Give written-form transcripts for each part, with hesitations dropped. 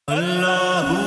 अल्लाहू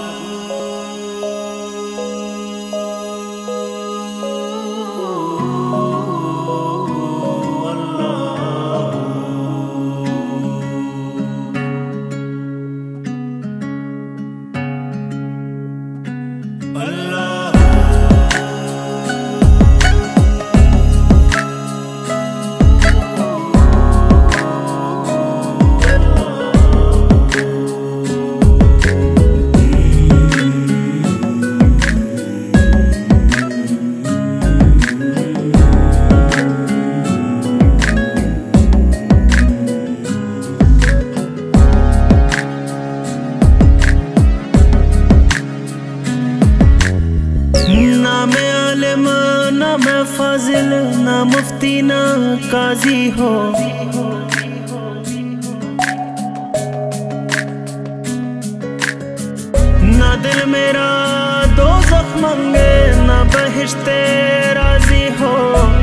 ना मैं फाजिल, ना मुफ्ती, ना काजी हो। ना दिल मेरा दोज़ख मंगे, ना बहिश्ते राजी हो।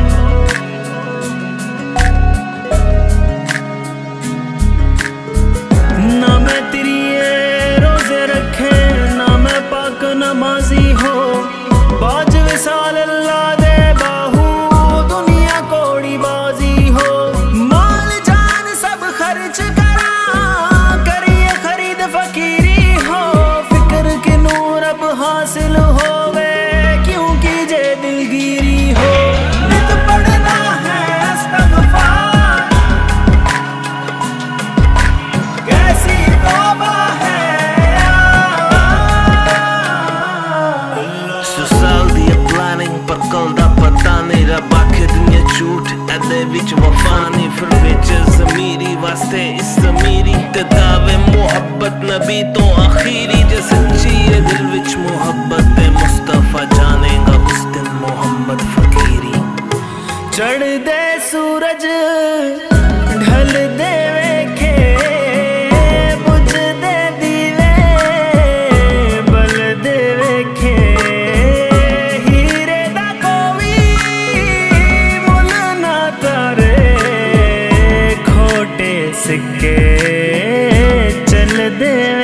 ना मैं तेरी रोजे रखे, ना मैं पाक नमाजी हो। बाज विसाल अल्लाह दे बाहू, दुनिया कोड़ी बाजी हो। माल जान सब खर्च करा, करिए खरीद फकीरी हो। फिक्र के नूर अब हासिल होवे, क्यों कीजे दिलगिरी हो। नित पढ़ना है इस्तग़फ़ार, कैसी तौबा है। पर कल दा पता नहीं, रब आखे दुनिया झूठ एदे विच वफा नहीं। फिर विच ज़मीरी वास्ते इस ज़मीरी ते दावे मोहब्बत नबी तो आखिरी। जे सच्ची है दिल विच मोहब्बत ते मुस्तफा जानेगा उस दिन मोहम्मद फकीरी। चढ़ दे सूरज ढल दे वेखे, बुझ दे दीवे बल दे वेखे। सिक्के चल दे